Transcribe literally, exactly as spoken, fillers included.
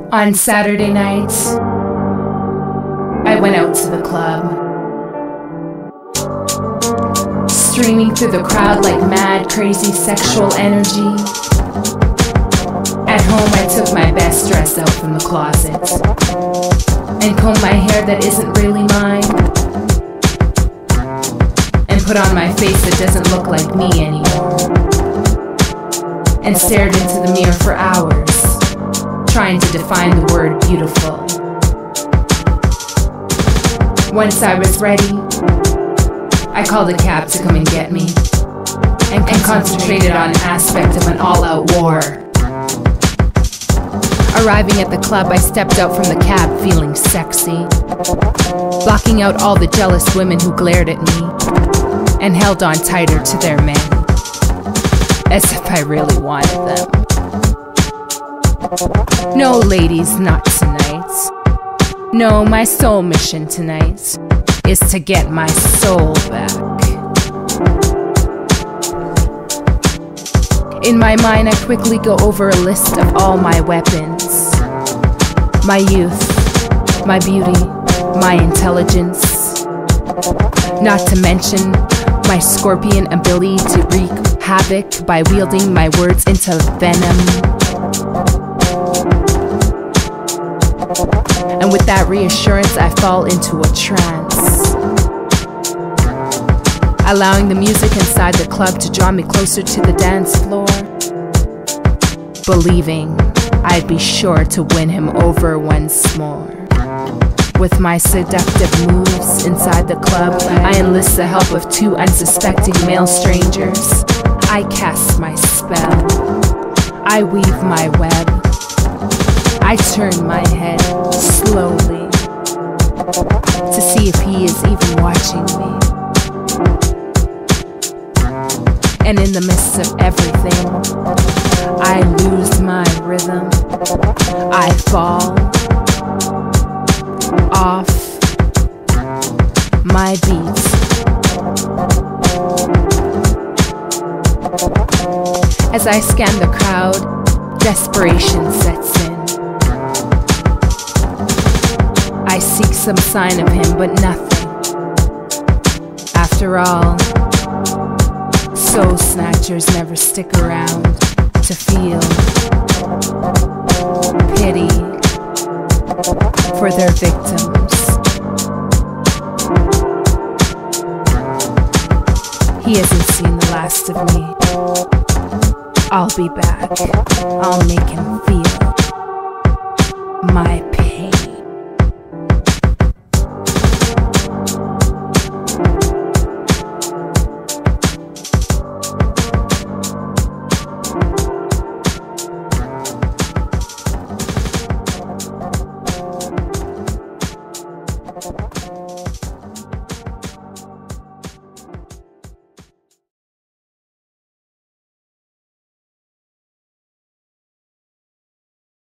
On Saturday nights, I went out to the club, streaming through the crowd like mad, crazy sexual energy. At home, I took my best dress out from the closet and combed my hair that isn't really mine, and put on my face that doesn't look like me anymore, and stared into the mirror for hours, trying to define the word beautiful. Once I was ready, I called a cab to come and get me, and, and concentrated on an aspect of an all-out war. Arriving at the club, I stepped out from the cab feeling sexy, blocking out all the jealous women who glared at me and held on tighter to their men, as if I really wanted them. No, ladies, not tonight. No, my sole mission tonight is to get my soul back. In my mind, I quickly go over a list of all my weapons. My youth, my beauty, my intelligence. Not to mention my scorpion ability to wreak havoc by wielding my words into venom. And with that reassurance, I fall into a trance, allowing the music inside the club to draw me closer to the dance floor, believing I'd be sure to win him over once more. With my seductive moves inside the club, I enlist the help of two unsuspecting male strangers. I cast my spell, I weave my web, I turn my head slowly to see if he is even watching me. And in the midst of everything, I lose my rhythm. I fall off my beat. As I scan the crowd, desperation sets in. I seek some sign of him, but nothing. After all, soul snatchers never stick around to feel pity for their victims. He hasn't seen the last of me. I'll be back. I'll make him feel my pain. Thank you.